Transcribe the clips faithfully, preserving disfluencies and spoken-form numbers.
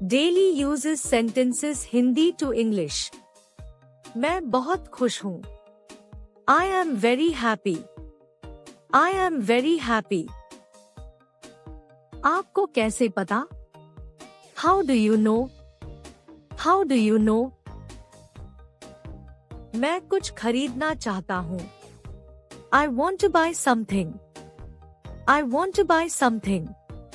Daily uses sentences Hindi to English. मैं बहुत खुश हूँ. I am very happy. I am very happy. आपको कैसे पता? How do you know? How do you know? मैं कुछ खरीदना चाहता हूँ. I want to buy something. I want to buy something.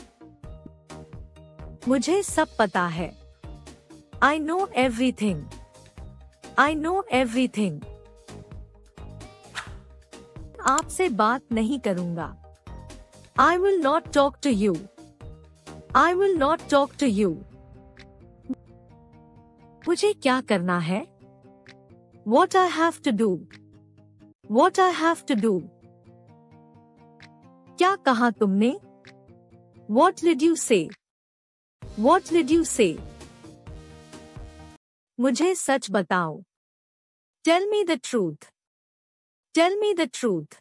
मुझे सब पता है. I know everything. I know everything. आपसे बात नहीं करूंगा. I will not talk to you. I will not talk to you. मुझे क्या करना है? What I have to do. What I have to do. क्या कहा तुमने? What did you say? What did you say? मुझे सच बताओ. Tell me the truth. Tell me the truth.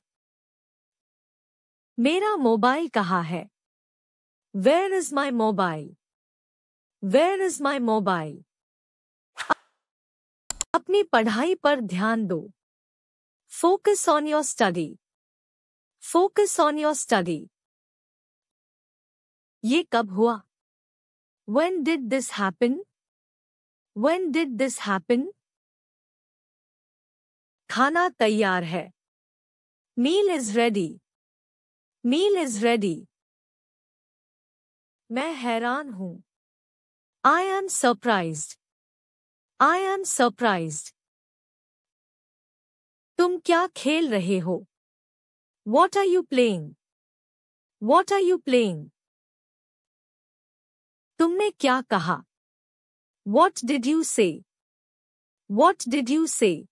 मेरा मोबाइल कहाँ है? Where is my mobile? Where is my mobile? अपनी पढ़ाई पर ध्यान दो. Focus on your study. Focus on your study. ये कब हुआ? When did this happen? When did this happen? खाना तैयार है. Meal is ready. Meal is ready. मैं हैरान हूँ. I am surprised. I am surprised. तुम क्या खेल रहे हो? What are you playing? What are you playing? तुमने क्या कहा? What did you say? What did you say?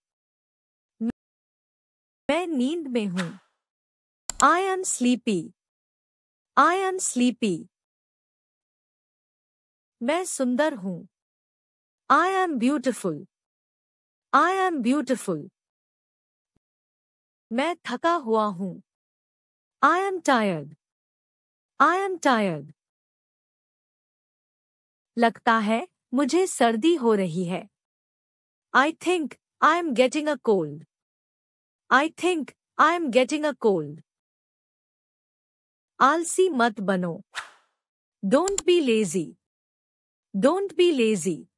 मैं नींद में हूँ. I am sleepy. I am sleepy. मैं सुंदर हूँ. I am beautiful. I am beautiful. मैं थका हुआ हूँ. I am tired. I am tired. लगता है मुझे सर्दी हो रही है. I think I am getting a cold. I think I am getting a cold. आलसी मत बनो. Don't be lazy. Don't be lazy.